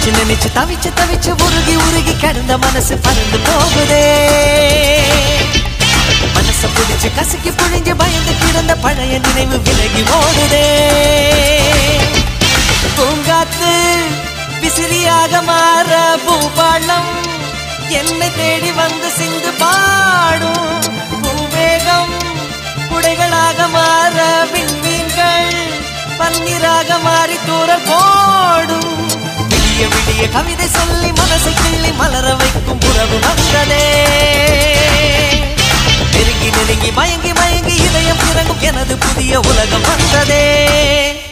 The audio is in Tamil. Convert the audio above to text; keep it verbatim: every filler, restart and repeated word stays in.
நினைச்சு நினைச்சு தவிச்சு தவிச்சு உருகி உருகி கிடந்த மனசு பறந்து போகுதே மனச பிடிச்சு கசக்கி புழிஞ்சு பயந்து கிடந்த பழைய நினைவு விலகி ஓடுதே பூங்காத்து விசிறியாக மாற பூபாளம் என்னை தேடி வந்து சிந்து பாடும் பூவேகம் குடைகளாக மாற விண்மீன்கள் பன்னீராக மாறி தூரல் போடும் விடிய விடிய கவிதை சொல்லி மனசை கிள்ளி மலர வைக்கும் உறவு வந்ததே நெருங்கி நெருங்கி மயங்கி மயங்கி இதயம் பிறங்கும் எனது புதிய உலகம் வந்ததே